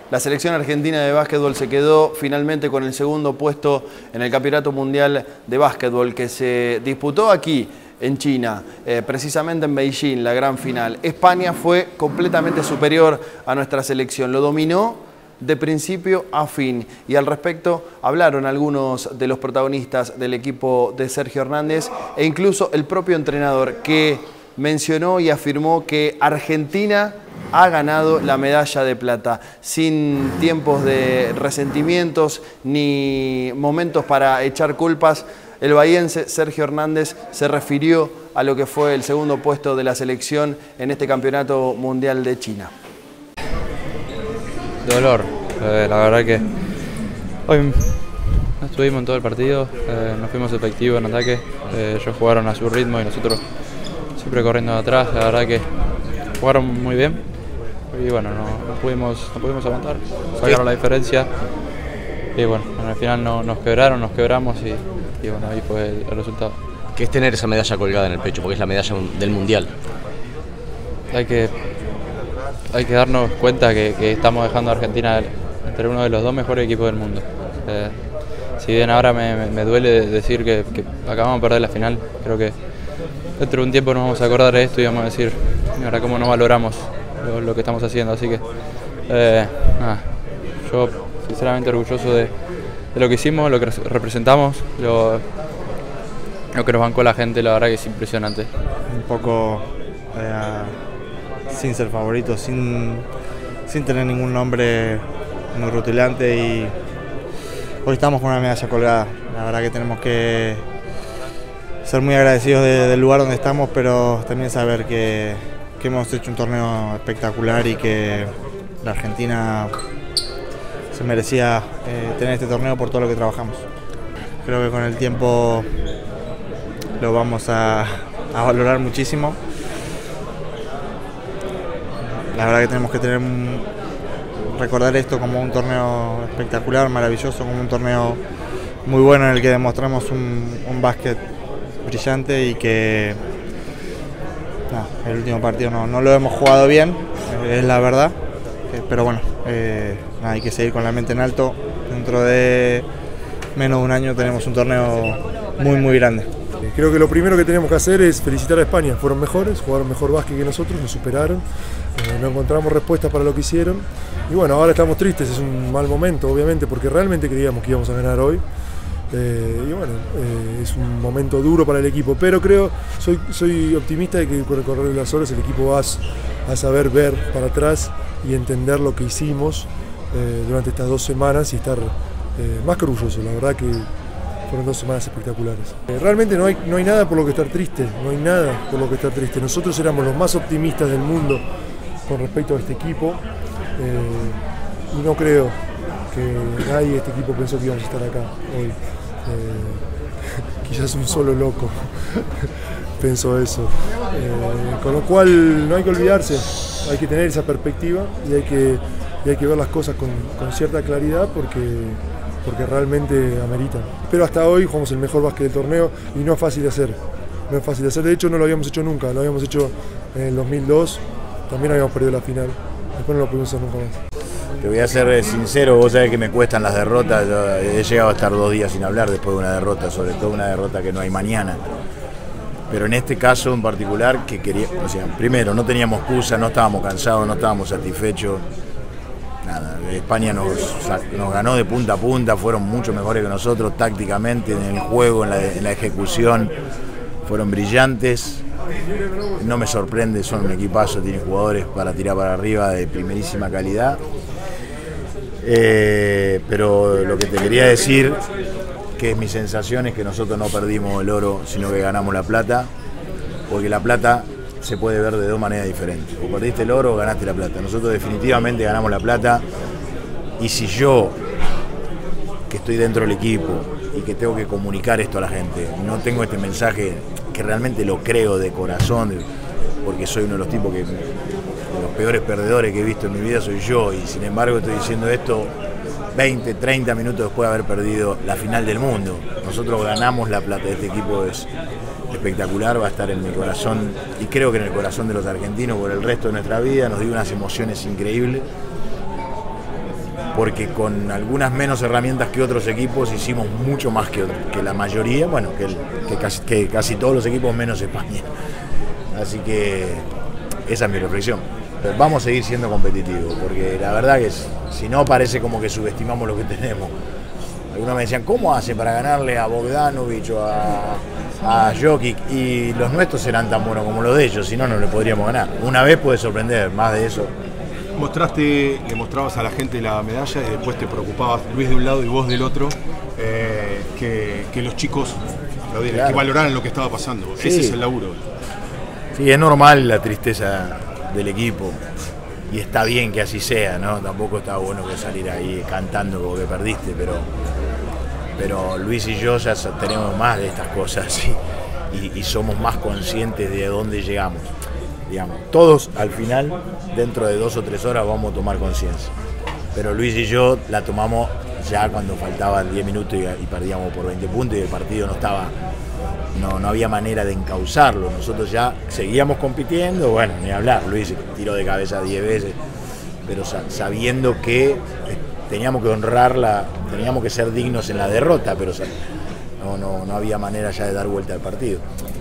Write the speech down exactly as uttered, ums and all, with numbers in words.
La selección argentina de básquetbol se quedó finalmente con el segundo puesto en el Campeonato Mundial de Básquetbol que se disputó aquí en China, eh, precisamente en Beijing, la gran final. España fue completamente superior a nuestra selección, lo dominó de principio a fin, y al respecto hablaron algunos de los protagonistas del equipo de Sergio Hernández e incluso el propio entrenador, que mencionó y afirmó que Argentina ha ganado la medalla de plata, sin tiempos de resentimientos ni momentos para echar culpas. El bahiense Sergio Hernández se refirió a lo que fue el segundo puesto de la selección en este Campeonato Mundial de China. Dolor, eh, la verdad que hoy no estuvimos en todo el partido, eh, no fuimos efectivos en ataque, eh, ellos jugaron a su ritmo y nosotros siempre corriendo de atrás. La verdad que jugaron muy bien y bueno, no, no, pudimos, no pudimos aguantar, sacaron la diferencia y bueno, al final no, nos quebraron, nos quebramos y, y bueno, ahí fue el, el resultado. ¿Qué es tener esa medalla colgada en el pecho? Porque es la medalla del Mundial. Hay que, hay que darnos cuenta que, que estamos dejando a Argentina entre uno de los dos mejores equipos del mundo. Eh, si bien ahora me, me, me duele decir que, que acabamos de perder la final, creo que dentro de un tiempo nos vamos a acordar de esto y vamos a decir, ahora cómo no valoramos lo, lo que estamos haciendo. Así que eh, nada, yo sinceramente orgulloso de, de lo que hicimos, lo que representamos, lo, lo que nos bancó la gente. La verdad que es impresionante. Un poco eh, sin ser favorito, sin, sin tener ningún nombre muy rutilante, y hoy estamos con una medalla colgada. La verdad que tenemos que ser muy agradecidos de, del lugar donde estamos, pero también saber que, que hemos hecho un torneo espectacular y que la Argentina se merecía eh, tener este torneo por todo lo que trabajamos. Creo que con el tiempo lo vamos a, a valorar muchísimo. La verdad que tenemos que tener un, recordar esto como un torneo espectacular, maravilloso, como un torneo muy bueno en el que demostramos un, un básquet brillante y que no, el último partido no, no lo hemos jugado bien, es la verdad, pero bueno, eh, hay que seguir con la mente en alto. Dentro de menos de un año tenemos un torneo muy muy grande. Creo que lo primero que tenemos que hacer es felicitar a España. Fueron mejores, jugaron mejor básquet que nosotros, nos superaron, eh, no encontramos respuestas para lo que hicieron. Y bueno, ahora estamos tristes, es un mal momento obviamente, porque realmente creíamos que íbamos a ganar hoy. Eh, y bueno, eh, es un momento duro para el equipo, pero creo, soy, soy optimista de que con el correr de las horas el equipo va a, a saber ver para atrás y entender lo que hicimos eh, durante estas dos semanas y estar eh, más que orgulloso. La verdad que fueron dos semanas espectaculares. Eh, realmente no hay, no hay nada por lo que estar triste, no hay nada por lo que estar triste. Nosotros éramos los más optimistas del mundo con respecto a este equipo eh, y no creo que nadie de este equipo pensó que íbamos a estar acá hoy. Eh, quizás un solo loco pensó eso. Eh, con lo cual no hay que olvidarse, hay que tener esa perspectiva y hay que, y hay que ver las cosas con, con cierta claridad porque, porque realmente ameritan. Pero hasta hoy jugamos el mejor básquet del torneo y no es fácil de hacer. No es fácil de hacer, de hecho no lo habíamos hecho nunca, lo habíamos hecho en el dos mil dos, también habíamos perdido la final, después no lo pudimos hacer nunca más. Te voy a ser sincero, vos sabés que me cuestan las derrotas. Yo he llegado a estar dos días sin hablar después de una derrota, sobre todo una derrota que no hay mañana. Pero en este caso en particular, que quería, o sea, primero no teníamos excusa, no estábamos cansados, no estábamos satisfechos. Nada, España nos, nos ganó de punta a punta, fueron mucho mejores que nosotros tácticamente, en el juego, en la, en la ejecución, fueron brillantes. No me sorprende, son un equipazo, tienen jugadores para tirar para arriba de primerísima calidad. Eh, pero lo que te quería decir, que es mi sensación, es que nosotros no perdimos el oro, sino que ganamos la plata, porque la plata se puede ver de dos maneras diferentes. O perdiste el oro o ganaste la plata. Nosotros definitivamente ganamos la plata, y si yo, que estoy dentro del equipo y que tengo que comunicar esto a la gente, no tengo este mensaje que realmente lo creo de corazón, porque soy uno de los tipos que los peores perdedores que he visto en mi vida soy yo, y sin embargo estoy diciendo esto veinte, treinta minutos después de haber perdido la final del mundo. Nosotros ganamos la plata, este equipo es espectacular, va a estar en mi corazón y creo que en el corazón de los argentinos por el resto de nuestra vida, nos dio unas emociones increíbles. porque con algunas menos herramientas que otros equipos hicimos mucho más que, que la mayoría, bueno, que, el, que, casi, que casi todos los equipos menos España. Así que esa es mi reflexión. Vamos a seguir siendo competitivos, porque la verdad que si no parece como que subestimamos lo que tenemos. Algunos me decían, ¿cómo hace para ganarle a Bogdanovic o a, a Jokic? Y los nuestros eran tan buenos como los de ellos, si no, no le podríamos ganar. Una vez puede sorprender, más de eso. Mostraste, le mostrabas a la gente la medalla y después te preocupabas, Luis de un lado y vos del otro, eh, que, que los chicos claro. que valoraran lo que estaba pasando. Sí. Ese es el laburo. Sí, es normal la tristeza del equipo y está bien que así sea, ¿no? Tampoco está bueno que salir ahí cantando como que perdiste, pero, pero Luis y yo ya tenemos más de estas cosas y, y, y somos más conscientes de dónde llegamos. Digamos, todos al final, dentro de dos o tres horas vamos a tomar conciencia, pero Luis y yo la tomamos ya cuando faltaban diez minutos y, y perdíamos por veinte puntos y el partido no estaba, no, no había manera de encauzarlo. Nosotros ya seguíamos compitiendo, bueno, ni hablar, Luis tiró de cabeza diez veces, pero sabiendo que teníamos que honrarla, teníamos que ser dignos en la derrota, pero no, no, no había manera ya de dar vuelta al partido.